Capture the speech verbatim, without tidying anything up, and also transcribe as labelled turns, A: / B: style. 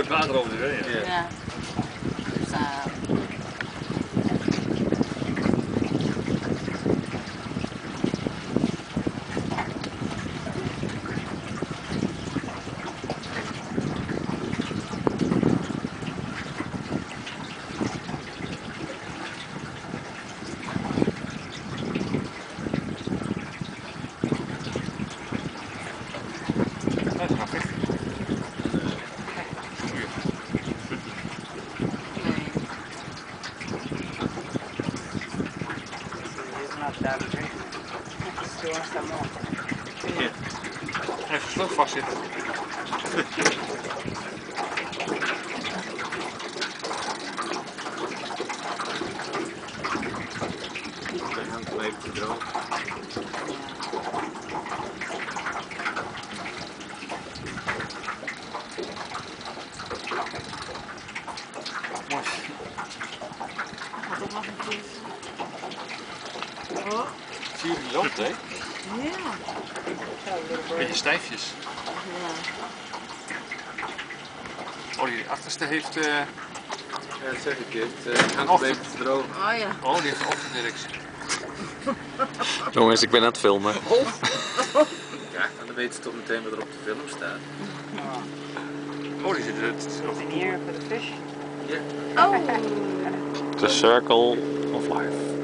A: het water over zich heen.
B: Ja. Ja. Dus, uh,
A: Even slug vastzitten.
C: Zijn hand wel even te droog.
A: Mooi.
B: Wat ook nog een keer. Oh.
A: Zie je die loopt, hè?
B: Ja.
A: Beetje stijfjes.
B: Ja.
A: Oh, die achterste heeft... Uh...
C: Ja, dat zeg ik je. Het hand wel even te droog.
B: Oh ja.
A: Oh, die heeft een ochtenddirectie.
D: Jongens, ik ben aan het filmen.
C: Oh. Ja, dan weet je toch meteen wat er op de film staat.
A: Oh, die zit er...
E: In here for the fish?
C: Ja.
B: Oh.
D: The Circle of Life.